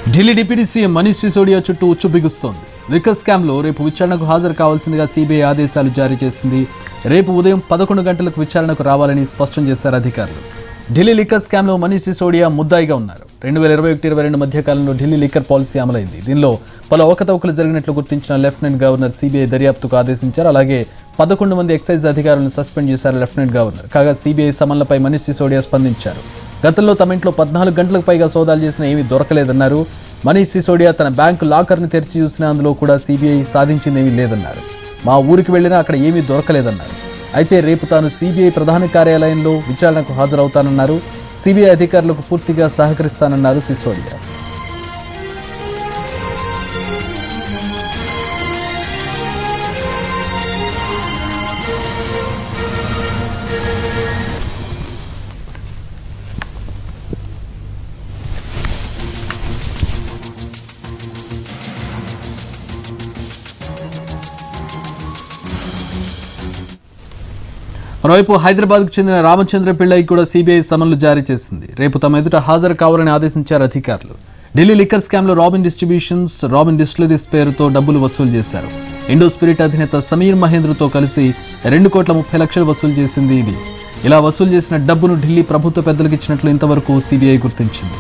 Delhi deputy CM Manish Sisodia చుట్టూ ఉచ్చు బిగుస్తోంది. Liquor స్కామ్లో రేపు విచారణకు హాజరు కావాల్సిందిగా సిబిఐ ఆదేశాలు జారీ చేసింది. రేపు ఉదయం 11 గంటలకు విచారణకు రావాలని స్పష్టం చేశారు అధికారులు. ఢిల్లీ లిక్కర్ స్కామ్లో మనీష్ సిసోడియా ముద్దాయిగా ఉన్నారు. 2021-22 మధ్య కాలంలో ఢిల్లీ లిక్కర్ పాలసీ అమలైంది. దీనిలో పలు అవకతవకలు జరిగినట్లు గుర్తించిన లెఫ్టినెంట్ గవర్నర్ సిబిఐ దర్యాప్తుకు ఆదేశించారు. అలాగే 11 మంది ఎక్సైజ్ అధికారులను సస్పెండ్ చేశారు లెఫ్టినెంట్ గవర్నర్. కాగా సిబిఐ సమన్లపై మనీష్ సిసోడియా స్పందించారు. గతంలో తమ ఇంట్లో 14 గంటలకు పైగా సోదాలు చేసినా ఏమీ దొరకలేదన్నారు. మనీష్ సిసోడియా తన బ్యాంకు లాకర్ని తెరిచి చూసినా అందులో కూడా సిబిఐ సాధించిందేమీ లేదన్నారు. మా ఊరికి వెళ్ళినా అక్కడ ఏమీ దొరకలేదన్నారు. అయితే రేపు తాను సిబిఐ ప్రధాన కార్యాలయంలో విచారణకు హాజరవుతానన్నారు. సిబిఐ అధికారులకు పూర్తిగా సహకరిస్తానన్నారు సిసోడియా. మరోవైపు హైదరాబాద్కు చెందిన రామచంద్ర పిళ్ళై కూడా సిబిఐ సమన్లు జారీ చేసింది. రేపు తమ ఎదుట హాజరు కావాలని ఆదేశించారు అధికారులు. ఢిల్లీ లిక్కర్ స్కామ్లో రాబిన్ డిస్ట్రిబ్యూషన్స్, రాబిన్ డిస్టిలరీస్ పేరుతో డబ్బులు వసూలు చేశారు. ఇండో స్పిరిట్ అధినేత సమీర్ మహేంద్రతో కలిసి 2,30,00,000 వసూలు చేసింది ఇది. ఇలా వసూలు చేసిన డబ్బును ఢిల్లీ ప్రభుత్వ పెద్దలకు ఇచ్చినట్లు ఇంతవరకు సిబిఐ గుర్తించింది.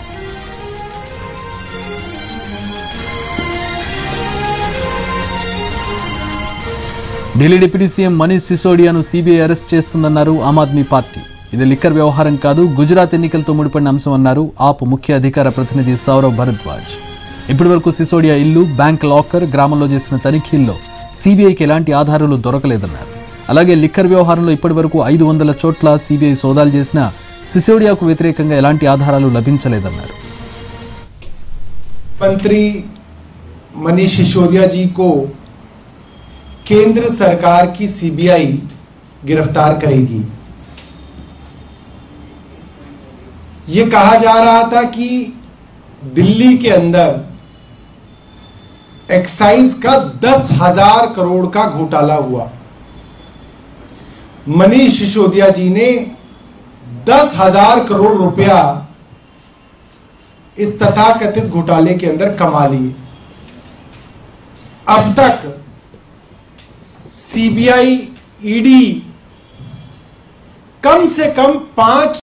ఢిల్లీ డిప్యూటీ సీఎం మనీష్ సిసోడియాను సిబిఐ అరెస్ట్ చేస్తుందన్నారు ఆమ్ ఆద్మీ పార్టీ. ఇది లిక్కర్ వ్యవహారం కాదు, గుజరాత్ ఎన్నికలతో ముడిపడిన అంశం అన్నారు ఆప్ ముఖ్య అధికార ప్రతినిధి సౌరవ్ భరద్వాజ్. ఇప్పటి వరకు సిసోడియా ఇల్లు, బ్యాంక్ లాకర్, గ్రామంలో చేసిన తనిఖీల్లో సిబిఐకి ఎలాంటి ఆధారాలు దొరకలేదన్నారు. అలాగే లిక్కర్ వ్యవహారంలో ఇప్పటి వరకు 500 చోట్ల సిబిఐ సోదాలు చేసినా సిసోడియాకు వ్యతిరేకంగా ఎలాంటి ఆధారాలు లభించలేదన్నారు. मंत्री मनीष सिसोदिया जी को केंद्र सरकार की सीबीआई गिरफ्तार करेगी। ये कहा जा रहा था कि दिल्ली के अंदर एक्साइज का 10,000 करोड़ का घोटाला हुआ। मनीष सिसोदिया जी ने 10,000 करोड़ रुपया इस तथाकथित घोटाले के अंदर कमा लिए। अब तक सीबीआई, ईडी कम से कम 5